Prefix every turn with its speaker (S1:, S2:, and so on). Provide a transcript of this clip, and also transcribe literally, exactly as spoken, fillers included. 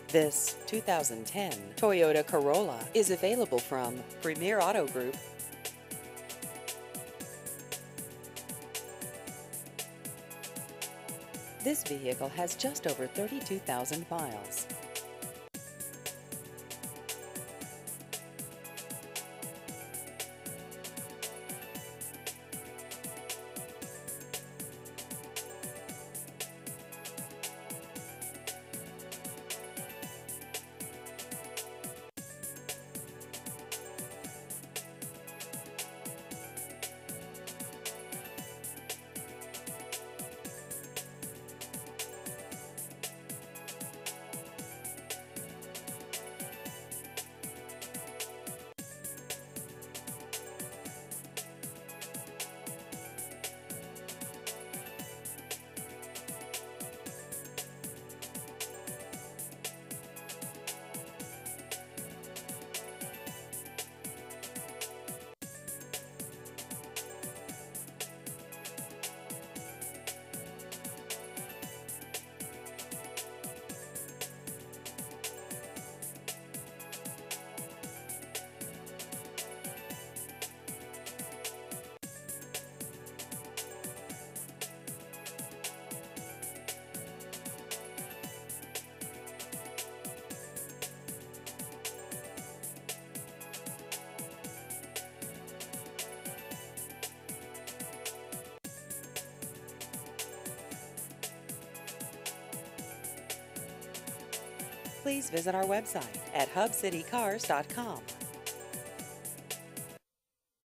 S1: This two thousand ten Toyota Corolla is available from Premier Auto Group. This vehicle has just over thirty-two thousand miles. Please visit our website at hub city cars dot com.